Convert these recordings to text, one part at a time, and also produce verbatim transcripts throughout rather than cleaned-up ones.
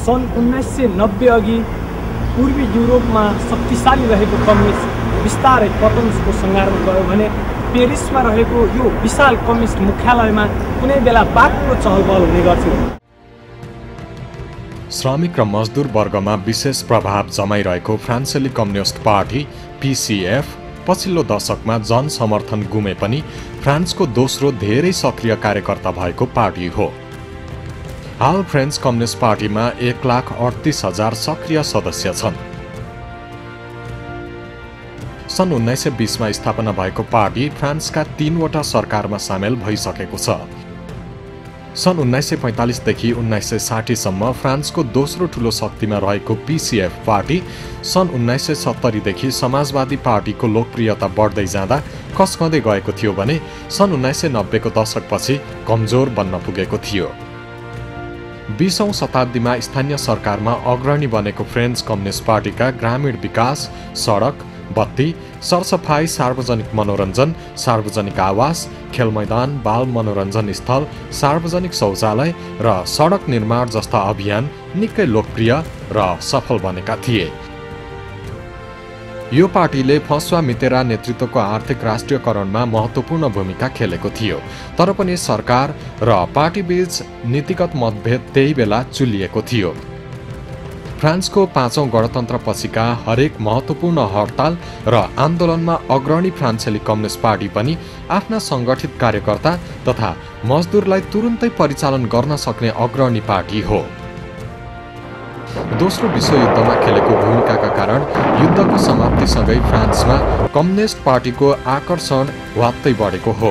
सन् उन्नाइस सय नब्बे अघि पूर्वी युरोपमा शक्तिशाली रहेको कम्युनिस्ट बिस्तारै पतनको सङ्घारमा गयो भने पेरिसमा रहेको यो विशाल कम्युनिस्ट मुख्यालयमा कुनै बेला बाक्लो चहलपहल हुने गर्थ्यो। श्रमिक र मजदुर वर्गमा विशेष प्रभाव जमाइरहेको फ्रान्सेली कम्युनिस्ट पार्टी पीसीएफ पछिल्लो दशकमा जनसमर्थन गुमे पनि फ्रान्सको दोस्रो धेरै सक्रिय कार्यकर्ता भएको पार्टी हो। हाल फ्रेन्च कम्युनिस्ट पार्टीमा एक लाख अडतिस हजार सक्रिय सदस्य छन्। सन् उन्नाइस सय बीसमा स्थापना भएको पार्टी फ्रान्सका तीनवटा सरकारमा सामेल भइसकेको छ। सन् उन्नाइस सय पैँतालिसदेखि उन्नाइस सय साठीसम्म फ्रान्सको दोस्रो ठूलो शक्तिमा रहेको पीसीएफ पार्टी सन् उन्नाइस सय सत्तरीदेखि समाजवादी पार्टीको लोकप्रियता बढ्दै जाँदा खस्कँदै गएको थियो भने सन् उन्नाइस सय नब्बेको दशकपछि कमजोर बन्न पुगेको थियो। बीसौं शताब्दीमा स्थानीय सरकारमा अग्रणी बनेको फ्रेन्च कम्युनिस्ट पार्टीका ग्रामीण विकास, सडक, बत्ती, सरसफाई, सार्वजनिक मनोरञ्जन, सार्वजनिक आवास, खेल मैदान, बाल मनोरञ्जन स्थल, सार्वजनिक शौचालय र सडक निर्माण जस्ता अभियान निकै लोकप्रिय र सफल बनेका थिए। यो पार्टीले फ्रान्सवा मितेरान नेतृत्वको आर्थिक राष्ट्रियकरणमा महत्त्वपूर्ण भूमिका खेलेको थियो, तर पनि सरकार र पार्टीबीच नीतिगत मतभेद त्यही बेला चुलिएको थियो। फ्रान्सको पाँचौं गणतन्त्रपछिका हरेक महत्त्वपूर्ण हडताल र आन्दोलनमा अग्रणी फ्रान्सेली कम्युनिस्ट पार्टी पनि आफ्ना सङ्गठित कार्यकर्ता तथा मजदुरलाई तुरुन्तै परिचालन गर्न सक्ने अग्रणी पार्टी हो। दोस्रो विश्वयुद्धमा खेलेको भूमिकाका कारण युद्धको समाप्तिसँगै फ्रान्समा कम्युनिस्ट पार्टीको आकर्षण वात्तै बढेको हो।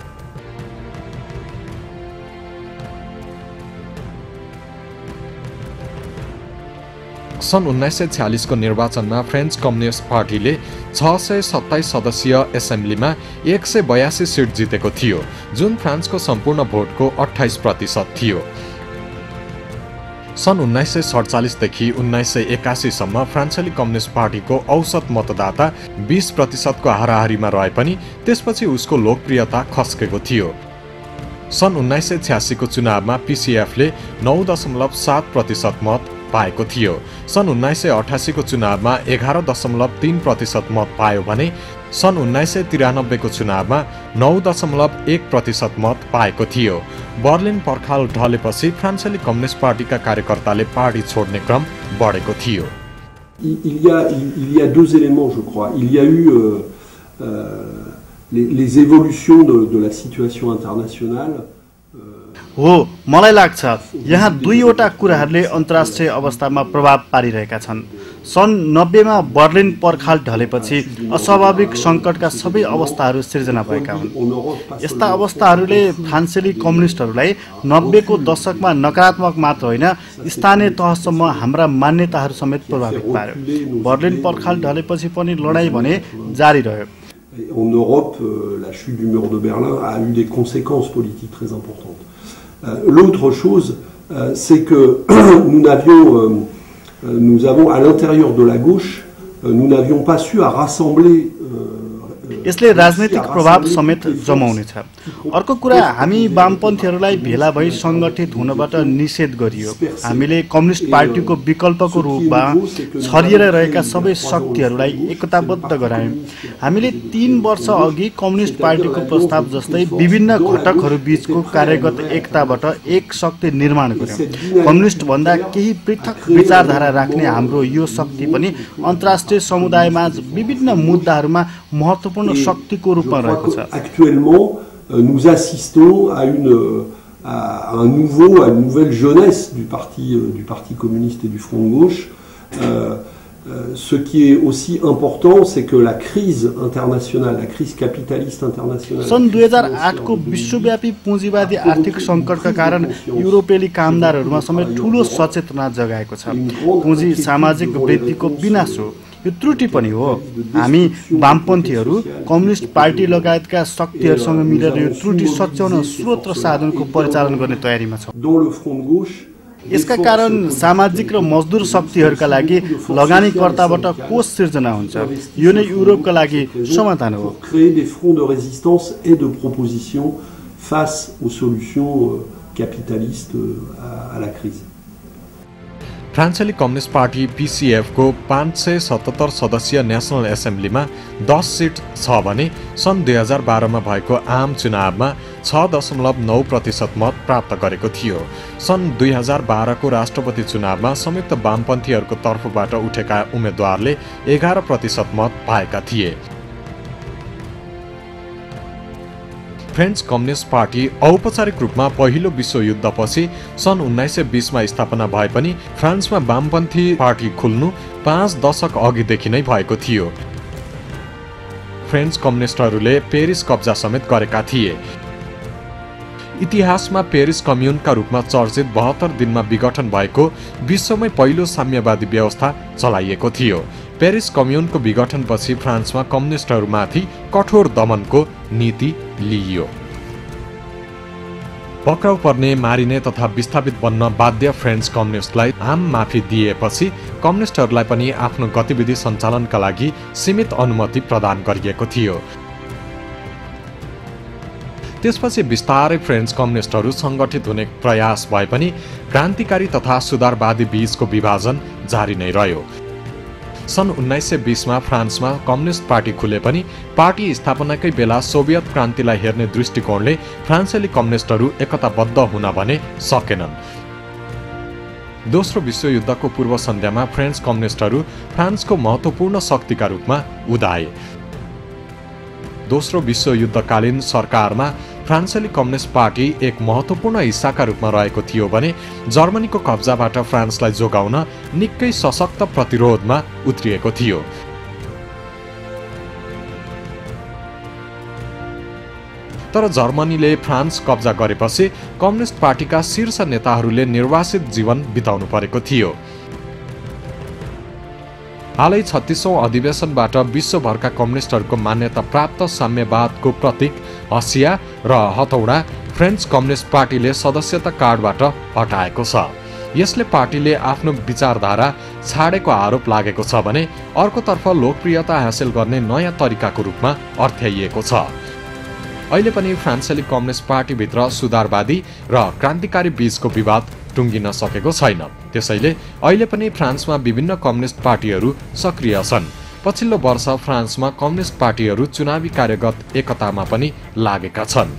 सन् उन्नाइस सय छ्यालिसको निर्वाचनमा फ्रेन्च कम्युनिस्ट पार्टीले छ सय सत्ताइस सदस्यीय एसेम्ब्लीमा एक सय बयासी सिट जितेको थियो, जुन फ्रान्सको सम्पूर्ण भोटको अठाइस प्रतिशत थियो। सन् उन्नाइस सय सडचालिसदेखि उन्नाइस सय एकासीसम्म फ्रान्सेली कम्युनिस्ट पार्टीको औसत मतदाता बीस प्रतिशतको हाराहारीमा रहे पनि त्यसपछि उसको लोकप्रियता खस्केको थियो। सन् उन्नाइस सय छ्यासीको चुनावमा पीसीएफले नौ दशमलव सात प्रतिशत मत पाएको थियो। सन् उन्नाइस सय अठासीको चुनावमा एघार दशमलव तीन प्रतिशत मत पायो भने सन् उन्नाइस सय त्रियानब्बेको चुनावमा नौ दशमलव एक प्रतिशत मत पाएको थियो। बर्लिन पर्खाल ढलेपछि फ्रान्सेली कम्युनिस्ट पार्टीका कार्यकर्ताले पार्टी छोड्ने क्रम बढेको थियो। Il y a, il y a deux éléments, je crois. Il y a eu euh, euh, les, les évolutions de, de la situation internationale. हो, मलाई लाग्छ यहाँ दुईवटा कुराहरूले अन्तर्राष्ट्रिय अवस्थामा प्रभाव पारिरहेका छन्। सन् नब्बेमा बर्लिन पर्खाल ढलेपछि अस्वाभाविक सङ्कटका सबै अवस्थाहरू सिर्जना भएका हुन्। यस्ता अवस्थाहरूले फ्रान्सेली कम्युनिस्टहरूलाई नब्बेको दशकमा नकारात्मक मात्र होइन, स्थानीय तहसम्म हाम्रा मान्यताहरू समेत प्रभावित पार्यो। बर्लिन पर्खाल ढलेपछि पनि लडाईँ भने जारी रह्यो। En Europe, la chute du mur de Berlin a eu des conséquences politiques très importantes. L'autre chose, c'est que nous n'avions, nous avons à l'intérieur de la gauche, nous n'avions pas su à rassembler. यसले राजनीतिक प्रभाव समेत जमाउनेछ। अर्को कुरा, हामी वामपन्थीहरूलाई भेला भई सङ्गठित हुनबाट निषेध गरियो। हामीले कम्युनिस्ट पार्टीको विकल्पको रूपमा छरिएर रहेका सबै शक्तिहरूलाई एकताबद्ध गरायौँ। हामीले तीन वर्ष अघि कम्युनिस्ट पार्टीको प्रस्ताव जस्तै विभिन्न घटकहरू बीचको कार्यगत एकताबाट एक शक्ति निर्माण गर्यौँ। कम्युनिस्ट भन्दा केही पृथक विचारधारा राख्ने हाम्रो यो शक्ति पनि अन्तर्राष्ट्रिय समुदायमा विभिन्न मुद्दाहरूमा महत्त्वपूर्ण शक्ति को रूप में रहेको छ। Actuellement, nous assistons à une à un nouveau à une nouvelle jeunesse du parti du parti communiste et du front de gauche. Euh, euh, ce qui est aussi important, c'est que la crise internationale, la crise capitaliste internationale. सन् दुई हजार आठ को विश्वव्यापी पुँजीवादी आर्थिक सङ्कटका कारण युरोपेली कामदारहरूमा समेत ठूलो सचेतना जगाएको छ। पुँजी सामाजिक वृद्धिको विनाश हो, यो त्रुटि पनि हो। हामी वामपन्थीहरू कम्युनिस्ट पार्टी लगायतका शक्तिहरूसँग मिलेर यो त्रुटि सच्याउन स्रोत र साधनको परिचालन गर्ने तयारीमा छौँ। यसका कारण सामाजिक र मजदुर शक्तिहरूका लागि लगानीकर्ताबाट कोष सिर्जना हुन्छ। यो नै युरोपका लागि समाधान हो। Créer des fronts de résistance et de proposition face aux solutions capitalistes à la crise. फ्रान्सेली कम्युनिस्ट पार्टी पीसीएफ को पाँच सय सतहत्तर सदस्यीय नेशनल एसेम्ब्लीमा दस सिट छ भने सन् दुई हजार बाह्रमा भएको आम चुनावमा छ दशमलव नौ प्रतिशत मत प्राप्त गरेको थियो। सन् दुई हजार बाह्रको राष्ट्रपति चुनावमा संयुक्त वामपन्थीहरूको तर्फबाट उठेका उम्मेद्वारले एघार प्रतिशत मत पाएका थिए। फ्रेन्च कम्युनिस्ट पार्टी औपचारिक रूपमा पहिलो विश्वयुद्धपछि सन् उन्नाइस सय बीसमा स्थापना भए पनि फ्रान्समा वामपन्थी पार्टी खुल्नु पाँच दशक अघिदेखि नै भएको थियो। फ्रेन्च कम्युनिस्टहरूले पेरिस कब्जा समेत गरेका थिए। इतिहासमा पेरिस कम्युनका रूपमा चर्चित बहत्तर दिनमा विघटन भएको विश्वमै पहिलो साम्यवादी व्यवस्था चलाइएको थियो। पेरिस कम्युनको विघटनपछि फ्रान्समा कम्युनिस्टहरूमाथि कठोर दमनको नीति लिइयो। पक्राउ पर्ने, मारिने तथा विस्थापित बन्न बाध्य फ्रेन्च कम्युनिस्टलाई आम माफी दिएपछि कम्युनिस्टहरूलाई पनि आफ्नो गतिविधि सञ्चालनका लागि सीमित अनुमति प्रदान गरिएको थियो। त्यसपछि बिस्तारै फ्रेन्च कम्युनिस्टहरू सङ्गठित हुने प्रयास भए पनि क्रान्तिकारी तथा सुधारवादी बीचको विभाजन जारी नै रह्यो। सन् उन्नाइस सय बीसमा फ्रान्समा कम्युनिस्ट पार्टी खुले पनि पार्टी स्थापनाकै बेला सोभियत क्रान्तिलाई हेर्ने दृष्टिकोणले फ्रान्सेली कम्युनिस्टहरू एकताबद्ध हुन भने सकेनन्। दोस्रो विश्वयुद्धको पूर्व सन्ध्यामा फ्रेन्च कम्युनिस्टहरू फ्रान्सको महत्त्वपूर्ण शक्तिका रूपमा उदाए। दोस्रो विश्वयुद्धकालीन सरकारमा फ्रान्सेली कम्युनिस्ट पार्टी एक महत्त्वपूर्ण हिस्साका रूपमा रहेको थियो भने जर्मनीको कब्जाबाट फ्रान्सलाई जोगाउन निकै सशक्त प्रतिरोधमा उत्रिएको थियो। तर जर्मनीले फ्रान्स कब्जा गरेपछि कम्युनिस्ट पार्टीका शीर्ष नेताहरूले निर्वासित जीवन बिताउनु परेको थियो। हालै छत्तीसौं अधिवेशनबाट विश्वभरका कम्युनिस्टहरूको मान्यता प्राप्त साम्यवादको प्रतीक हँसिया र हथौडा फ्रेन्च कम्युनिस्ट पार्टीले सदस्यता कार्डबाट हटाएको छ। यसले पार्टीले आफ्नो विचारधारा छाडेको आरोप लागेको छ भने अर्कोतर्फ लोकप्रियता हासिल गर्ने नयाँ तरिकाको रूपमा अर्थ्याइएको छ। अहिले पनि फ्रान्सेली कम्युनिस्ट पार्टीभित्र सुधारवादी र क्रान्तिकारी बीचको विवाद टुङ्गिन सकेको छैन। त्यसैले अहिले पनि फ्रान्समा विभिन्न कम्युनिस्ट पार्टीहरू सक्रिय छन्। पछिल्लो वर्ष फ्रान्समा कम्युनिस्ट पार्टीहरू चुनावी कार्यगत एकतामा पनि लागेका छन्।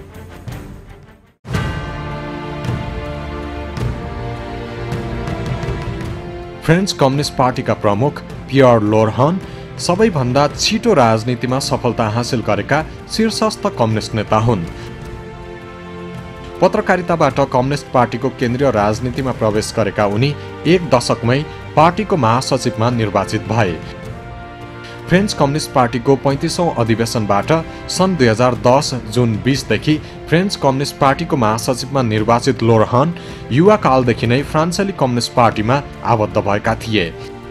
फ्रेन्च कम्युनिस्ट पार्टीका प्रमुख पियर लोरहेन सबैभन्दा छिटो राजनीतिमा सफलता हासिल गरेका शीर्षस्थ कम्युनिस्ट नेता हुन्। पत्रकारिताबाट कम्युनिस्ट पार्टीको केन्द्रीय राजनीतिमा प्रवेश गरेका उनी एक दशकमै पार्टीको महासचिवमा निर्वाचित भए। फ्रेन्च कम्युनिस्ट पार्टीको पैँतिसौं अधिवेशनबाट सन् दुई हजार दस जुन बीसदेखि फ्रेन्च कम्युनिस्ट पार्टीको महासचिवमा निर्वाचित लोरहेन युवा कालदेखि नै फ्रान्सेली कम्युनिस्ट पार्टीमा आबद्ध भएका थिए।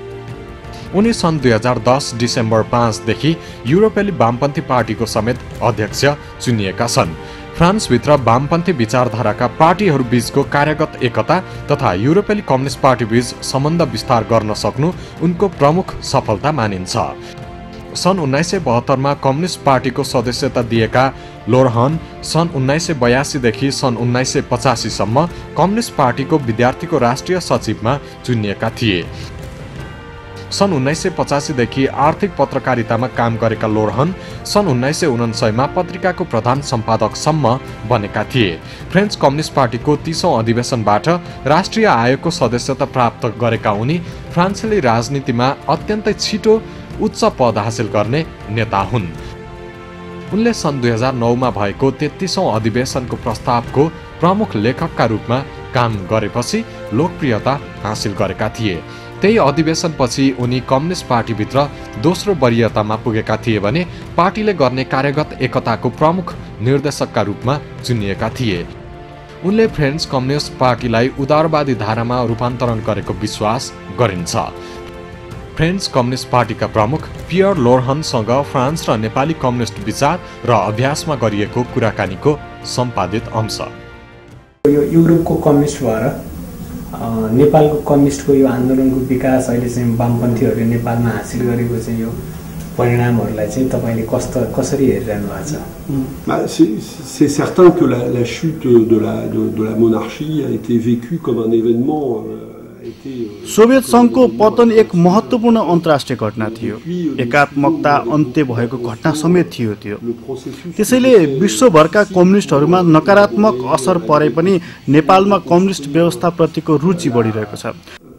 उनी सन् दुई हजार दस डिसेम्बर पाँचदेखि युरोपेली वामपन्थी पार्टीको समेत अध्यक्ष चुनिएका छन्। फ्रान्सभित्र वामपन्थी विचारधाराका पार्टीहरू बीचको कार्यगत एकता तथा युरोपेली कम्युनिस्ट पार्टी बीच सम्बन्ध विस्तार गर्न सक्नु उनको प्रमुख सफलता मानिन्छ। सन् उन्नाइस सय बहत्तरमा कम्युनिस्ट पार्टीको सदस्यता दिएका लोरहेन सन् उन्नाइस सय बयासीदेखि सन् उन्नाइस सय पचासीसम्म कम्युनिस्ट पार्टीको विद्यार्थीको राष्ट्रिय सचिवमा चुनिएका थिए। सन् उन्नाइस सय पचासीदेखि आर्थिक पत्रकारितामा काम गरेका लोरहेन सन् उन्नाइस सय उनान्सयमा पत्रिकाको प्रधान सम्पादकसम्म बनेका थिए। फ्रेन्च कम्युनिस्ट पार्टीको तीसौं अधिवेशनबाट राष्ट्रिय आयोगको सदस्यता प्राप्त गरेका उनी फ्रान्सेली राजनीतिमा अत्यन्तै छिटो उच्च पद हासिल गर्ने नेता हुन्। उनले सन् दुई हजार नौमा भएको तेत्तीसौं अधिवेशनको प्रस्तावको प्रमुख लेखकका रूपमा काम गरेपछि लोकप्रियता हासिल गरेका थिए। त्यही अधिवेशनपछि उनी कम्युनिस्ट पार्टीभित्र दोस्रो वरियतामा पुगेका थिए भने पार्टीले गर्ने कार्यगत एकताको प्रमुख निर्देशकका रूपमा चुनिएका थिए। उनले फ्रेन्च कम्युनिस्ट पार्टीलाई उदारवादी धारामा रूपान्तरण गरेको विश्वास गरिन्छ। फ्रेन्च कम्युनिस्ट पार्टीका प्रमुख पियर लोरहेनसँग फ्रान्स र नेपाली कम्युनिस्ट विचार र अभ्यासमा गरिएको कुराकानीको सम्पादित अंश। यो युरोपको कम्युनिस्ट भएर नेपालको कम्युनिस्टको यो आन्दोलनको विकास अहिले चाहिँ वामपन्थीहरूले नेपालमा हासिल गरेको चाहिँ यो परिणामहरूलाई चाहिँ तपाईले कस्तो कसरी हेरिरहनु भएको छ? C'est certain que la, la chute de la, de, de la monarchie a été vécue comme un événement euh, Soviet सङ्घको पतन एक महत्त्वपूर्ण अन्तर्राष्ट्रिय घटना थियो। एकात्मकता अन्त्य भएको घटना समेत थियो त्यो। त्यसैले विश्वभरका कम्युनिस्टहरूमा नकारात्मक असर परे पनि नेपालमा कम्युनिस्ट व्यवस्थाप्रतिको रुचि बढिरहेको छ।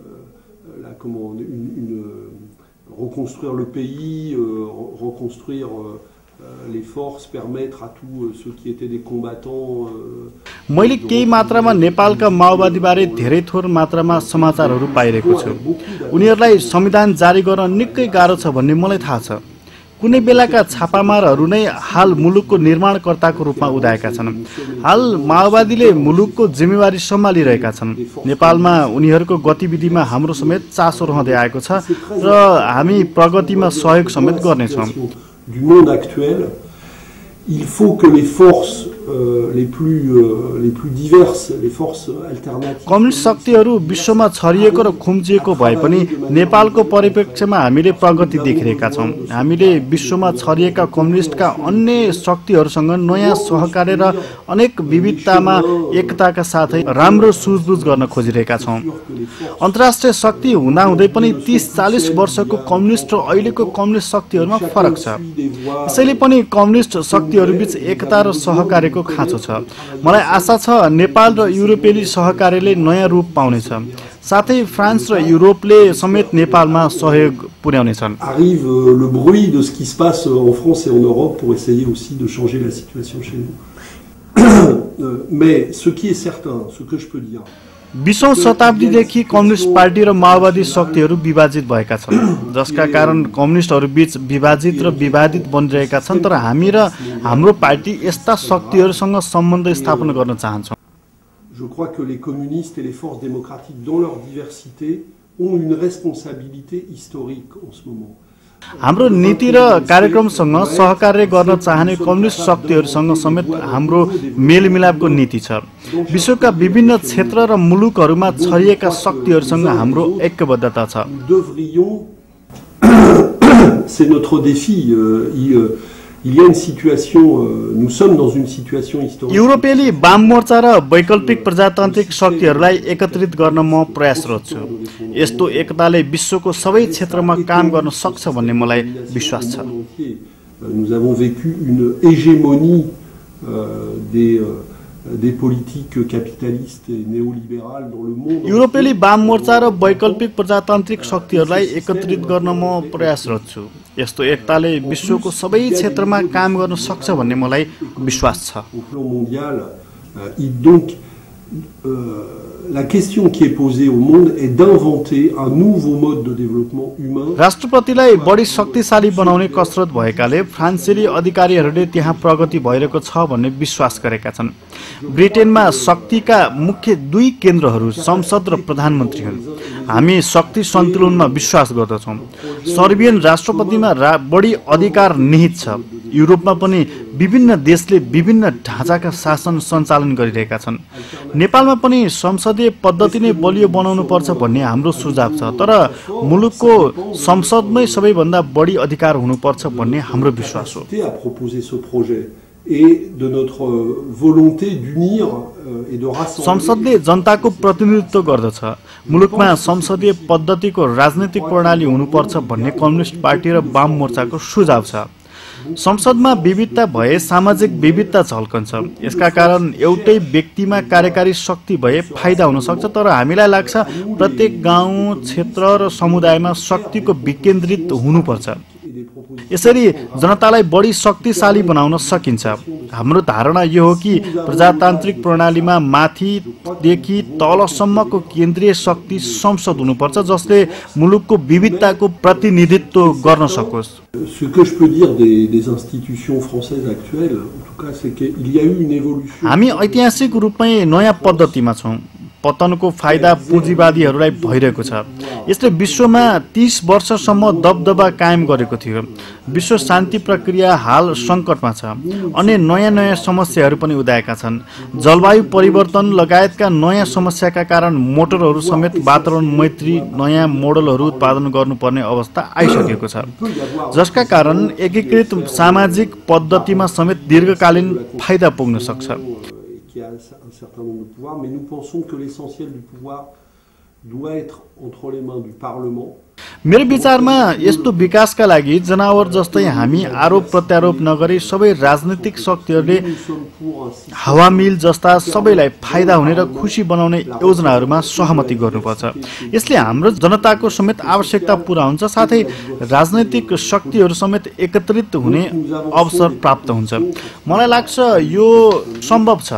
Reconstruire le pays, euh, reconstruire euh, les forces, permettre à tous euh, ceux qui étaient des combattants. मैले केही मात्रामा नेपालका माओवादीबारे धेरै थोर मात्रामा समाचारहरू पाइरहेको छु। उनीहरूलाई संविधान जारी गर्न निकै गाह्रो छ भन्ने मलाई थाहा छ। कुनै बेलाका छापामारहरू नै हाल मुलुकको निर्माणकर्ताको रूपमा उदाएका छन्। हाल माओवादीले मुलुकको जिम्मेवारी सम्हालिरहेका छन्। नेपालमा उनीहरूको गतिविधिमा हाम्रो समेत चासो रहँदै आएको छ र हामी प्रगतिमा सहयोग समेत गर्नेछौँ। Du monde actuel, il faut que les forces euh, les plus euh, les plus diverses, les forces alternatives. Communist शक्तिहरू विश्वमा छरिएको र खुम्चिएको भए पनि नेपालको परिप्रेक्ष्यमा हामीले प्रगति देखिरहेका छौँ। हामीले विश्वमा छरिएका कम्युनिस्टका अन्य शक्तिहरूसँग नयाँ सहकार्य र अनेक विविधतामा एकताका साथै राम्रो सुझबुझ गर्न खोजिरहेका छौँ। अन्तर्राष्ट्रिय शक्ति हुँदाहुँदै पनि तीस चालीस वर्षको कम्युनिस्ट र अहिलेको कम्युनिस्ट शक्तिहरूमा फरक छ। त्यसैले पनि कम्युनिस्ट शक्तिहरूबीच एकता र सहकार्यको खाँचो छ। मलाई आशा छ नेपाल र युरोपेली सहकार्यले नयाँ रूप पाउनेछ। साथै फ्रान्स र युरोपले समेत नेपालमा सहयोग पुर्याउनेछन्। Arrive le bruit de ce qui se passe en France et en Europe pour essayer aussi de changer la situation chez nous. Mais ce qui est certain, ce que je peux dire, बीसौं शताब्दीदेखि communist party र माओवादी शक्तिहरू विभाजित भएका छन्, जसका कारण कम्युनिस्टहरू बीच विभाजित र विवादित बनिरहेका छन्। तर हामी र हाम्रो पार्टी यस्ता शक्तिहरूसँग सम्बन्ध स्थापना गर्न चाहन्छौँ। Je crois que les communistes et les forces démocratiques dans leur diversité ont une responsabilité historique en ce moment. हाम्रो नीति र कार्यक्रमसँग सहकार्य गर्न चाहने कम्युनिस्ट शक्तिहरूसँग समेत हाम्रो मेलमिलापको नीति छ। विश्वका विभिन्न क्षेत्र र मुलुकहरूमा छरिएका शक्तिहरूसँग हाम्रो ऐक्यबद्धता छ। C'est notre défi. Il y a une situation, nous sommes dans une situation historique. युरोपेली वाम मोर्चा र वैकल्पिक प्रजातान्त्रिक शक्तिहरूलाई एकत्रित गर्न म प्रयासरत छु। यस्तो एकताले विश्वको सबै क्षेत्रमा काम गर्न सक्छ भन्ने मलाई विश्वास छ। Nous avons vécu une hégémonie euh, des euh, des politiques capitalistes et néolibérales dans le monde. युरोपेली वाम मोर्चा र वैकल्पिक प्रजातान्त्रिक शक्तिहरूलाई एकत्रित गर्न म प्रयासरत छु। यस्तो एकताले विश्वको सबै क्षेत्रमा काम गर्न सक्छ भन्ने मलाई विश्वास छ। Au plan mondial, il donc la question qui est posée au monde est d'inventer un nouveau mode de développement humain. राष्ट्रपतिलाई बढी शक्तिशाली बनाउने कसरत भएकाले फ्रान्सेली अधिकारीहरूले त्यहाँ प्रगति भइरहेको छ भन्ने विश्वास गरेका छन्। ब्रिटेनमा शक्तिका मुख्य दुई केन्द्रहरू संसद र प्रधानमन्त्री हुन्। हामी शक्ति सन्तुलनमा विश्वास गर्दछौँ। सर्बियन राष्ट्रपतिमा रा बढी अधिकार निहित छ। युरोपमा पनि विभिन्न देशले विभिन्न ढाँचाका शासन सञ्चालन गरिरहेका छन्। नेपालमा पनि संसदीय पद्धति नै बलियो बनाउनु पर्छ भन्ने हाम्रो सुझाव छ। तर मुलुकको संसदमै सबैभन्दा बढी अधिकार हुनुपर्छ भन्ने हाम्रो विश्वास हो। संसदले जनताको प्रतिनिधित्व गर्दछ। मुलुकमा संसदीय पद्धतिको राजनीतिक प्रणाली हुनुपर्छ भन्ने कम्युनिस्ट पार्टी र वाम मोर्चाको सुझाव छ। संसदमा विविधता भए सामाजिक विविधता झल्कन्छ। यसका कारण एउटै व्यक्तिमा कार्यकारी शक्ति भए फाइदा हुन सक्छ। तर हामीलाई लाग्छ प्रत्येक गाउँ, क्षेत्र र समुदायमा शक्तिको विकेन्द्रित हुनुपर्छ। यसरी जनतालाई बढी शक्तिशाली बनाउन सकिन्छ। हाम्रो धारणा यो हो कि प्रजातान्त्रिक प्रणालीमा माथिदेखि तलसम्मको केन्द्रीय शक्ति संसद हुनुपर्छ, जसले मुलुकको विविधताको प्रतिनिधित्व गर्न सकोस्। Ce que je peux dire des, des institutions françaises actuelles, en tout cas, c'est qu'il y a eu une évolution. हामी ऐतिहासिक रूपमै नयाँ पद्धतिमा छौँ। पतनको फाइदा पुँजीवादीहरूलाई भइरहेको छ। यसले विश्वमा तीस वर्षसम्म दबदबा कायम गरेको थियो। विश्व शान्ति प्रक्रिया हाल सङ्कटमा छ। अन्य नयाँ नयाँ समस्याहरू पनि उदाएका छन्। जलवायु परिवर्तन लगायतका नयाँ समस्याका कारण मोटरहरू समेत वातावरण मैत्री नयाँ मोडलहरू उत्पादन गर्नुपर्ने अवस्था आइसकेको छ, जसका कारण एकीकृत सामाजिक पद्धतिमा समेत दीर्घकालीन फाइदा पुग्न सक्छ। Qui a un certain nombre de pouvoirs, mais nous pensons que l'essentiel du pouvoir doit être entre les mains du Parlement. मेरो विचारमा यस्तो विकासका लागि जनावर जस्तै हामी आरोप प्रत्यारोप नगरी सबै राजनीतिक शक्तिहरूले हावामिल जस्ता सबैलाई फाइदा हुने र खुसी बनाउने योजनाहरूमा सहमति गर्नुपर्छ। यसले हाम्रो जनताको समेत आवश्यकता पूरा हुन्छ, साथै राजनैतिक शक्तिहरू समेत एकत्रित हुने अवसर प्राप्त हुन्छ। मलाई लाग्छ यो सम्भव छ।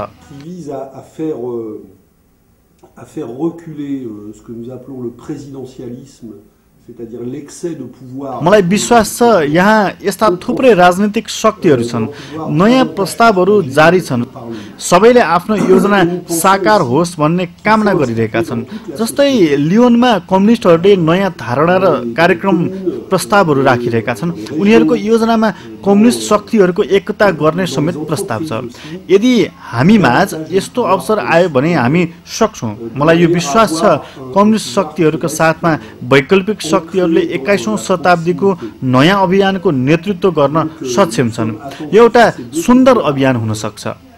à faire reculer euh, ce que nous appelons le présidentialisme, c'est-à-dire l'excès de pouvoir. मलाई विश्वास छ यहाँ यस्ता थुप्रै राजनीतिक शक्तिहरू छन्, नयाँ प्रस्तावहरू जारी छन्, सबैले आफ्नो योजना साकार होस् भन्ने कामना गरिरहेका छन्। जस्तै लियोनमा कम्युनिस्टहरूले नयाँ धारणा र कार्यक्रम प्रस्तावहरू राखिरहेका छन्। उनीहरूको योजनामा कम्युनिस्ट शक्तिहरूको एकता गर्ने समेत प्रस्ताव छ। यदि हामीमाझ यस्तो अवसर आयो भने हामी सक्छौँ। मलाई यो विश्वास छ कम्युनिस्ट शक्तिहरूका साथमा वैकल्पिक शक्तिहरूले एक्काइसौँ शताब्दीको नयाँ अभियानको नेतृत्व गर्न सक्षम छन्। यो एउटा सुन्दर अभियान हुन सक्छ।